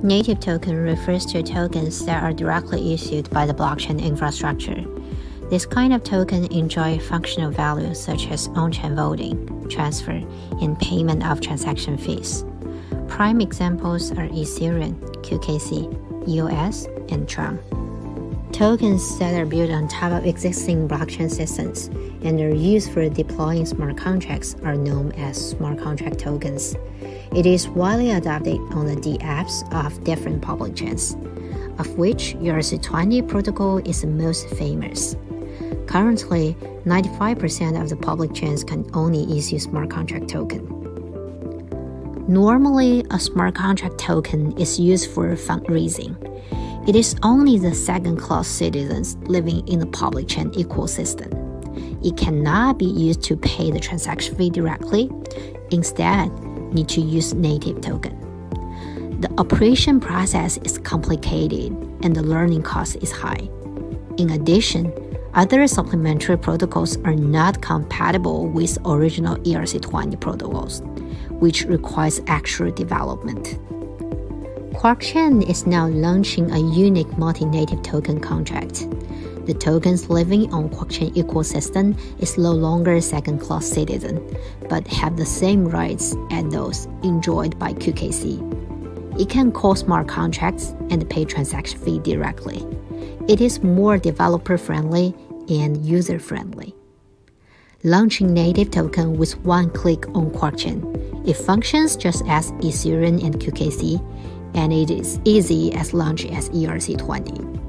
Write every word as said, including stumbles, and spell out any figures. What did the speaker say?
Native token refers to tokens that are directly issued by the blockchain infrastructure. This kind of token enjoy functional values such as on-chain voting, transfer, and payment of transaction fees. Prime examples are Ethereum, Q K C, E O S, and Tron. Tokens that are built on top of existing blockchain systems and are used for deploying smart contracts are known as smart contract tokens. It is widely adopted on the dApps of different public chains, of which E R C twenty protocol is the most famous. Currently, ninety-five percent of the public chains can only issue smart contract token. Normally, a smart contract token is used for fundraising. It is only the second-class citizens living in the public chain ecosystem. It cannot be used to pay the transaction fee directly. Instead, need to use native token. The operation process is complicated and the learning cost is high. In addition, other supplementary protocols are not compatible with original E R C twenty protocols, which requires extra development. QuarkChain is now launching a unique multi-native token contract. The tokens living on QuarkChain ecosystem is no longer second-class citizen, but have the same rights as those enjoyed by Q K C. It can call smart contracts and pay transaction fee directly. It is more developer-friendly and user-friendly. Launching native token with one click on QuarkChain. It functions just as Ethereum and Q K C, and it is easy as launch as E R C twenty.